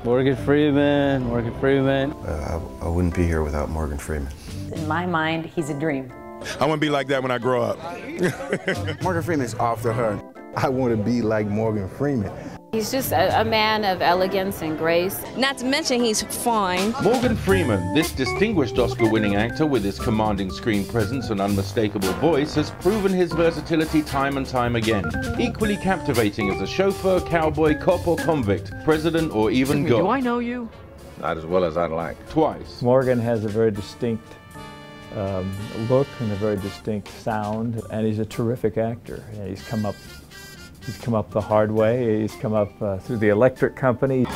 Morgan Freeman, Morgan Freeman. I wouldn't be here without Morgan Freeman. In my mind, he's a dream. I want to be like that when I grow up. Morgan Freeman's off the hook. I want to be like Morgan Freeman. He's just a man of elegance and grace. Not to mention he's fine. Morgan Freeman, this distinguished Oscar-winning actor with his commanding screen presence and unmistakable voice, has proven his versatility time and time again. Equally captivating as a chauffeur, cowboy, cop or convict, president or even God. Do I know you? Not as well as I'd like. Twice. Morgan has a very distinct look and a very distinct sound, and he's a terrific actor. He's come up the hard way. He's come up through the Electric Company.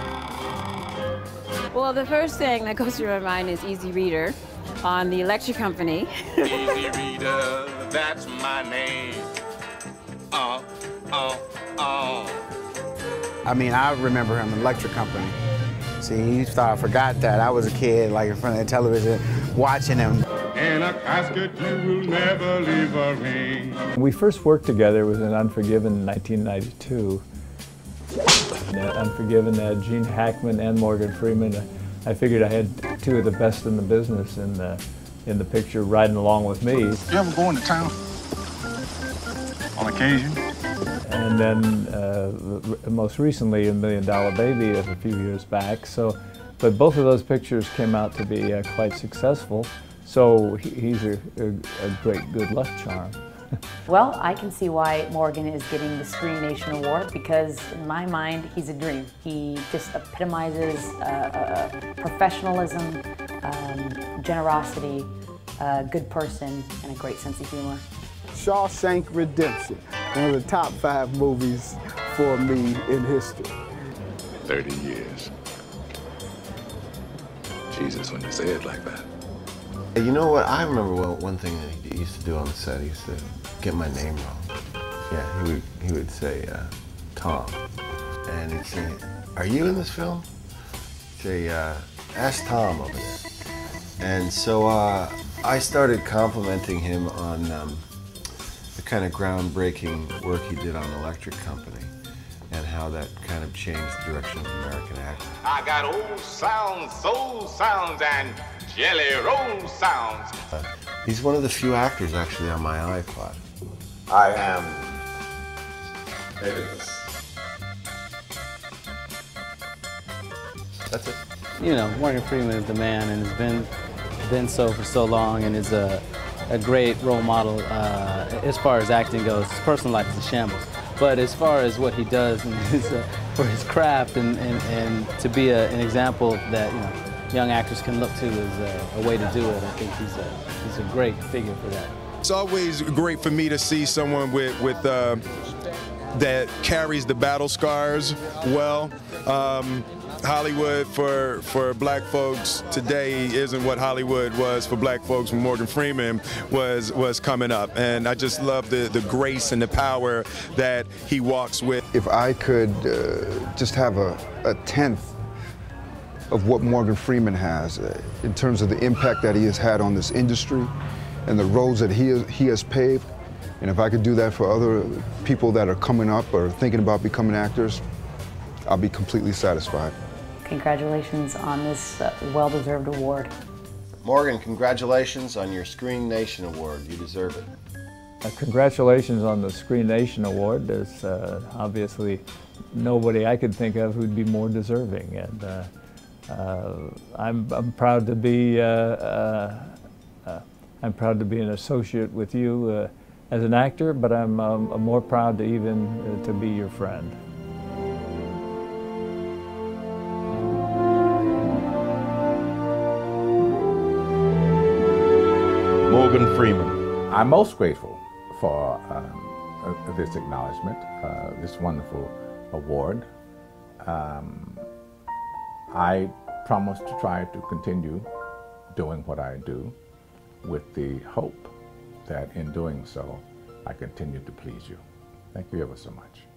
Well, the first thing that goes through my mind is Easy Reader on the Electric Company. Easy Reader, that's my name. I mean, I remember him in Electric Company. See, you thought I forgot that. I was a kid, like in front of the television, watching him. In a casket you will never leave a ring. We first worked together was in Unforgiven in 1992. Unforgiven had Gene Hackman and Morgan Freeman. I figured I had two of the best in the business in the picture riding along with me. You ever go into town? On occasion? And then most recently in $1 Million Baby a few years back. But both of those pictures came out to be quite successful. So he's a great good luck charm. Well, I can see why Morgan is getting the Screen Nation Award, because in my mind, he's a dream. He just epitomizes professionalism, generosity, a good person, and a great sense of humor. Shawshank Redemption, one of the top 5 movies for me in history. 30 years. Jesus, when you say it like that. You know what? I remember one thing that he used to do on the set. He used to get my name wrong. Yeah, he would say Tom, and he'd say, "Are you in this film?" He'd say, "Ask Tom over there." And so I started complimenting him on the kind of groundbreaking work he did on Electric Company, and how that kind of changed the direction of American acting. I got old sounds, soul sounds, and jelly roll sounds. He's one of the few actors actually on my iPod. I am Davis. That's it. You know, Morgan Freeman is the man and has been so for so long, and is a great role model as far as acting goes. His personal life is a shambles. But as far as what he does and for his craft and to be an example that young actors can look to as a way to do it, I think he's a great figure for that. It's always great for me to see someone with that carries the battle scars well. Hollywood for black folks today isn't what Hollywood was for black folks when Morgan Freeman was coming up, and I just love the grace and the power that he walks with. If I could just have a tenth of what Morgan Freeman has in terms of the impact that he has had on this industry and the roads that he has paved, and if I could do that for other people that are coming up or thinking about becoming actors, I'll be completely satisfied. Congratulations on this well-deserved award. Morgan, congratulations on your Screen Nation Award. You deserve it. Congratulations on the Screen Nation Award. There's obviously nobody I could think of who'd be more deserving, and I'm proud to be an associate with you as an actor, but I'm more proud to even to be your friend. Morgan Freeman. I'm most grateful for this acknowledgement, this wonderful award. I promise to try to continue doing what I do with the hope that in doing so, I continue to please you. Thank you ever so much.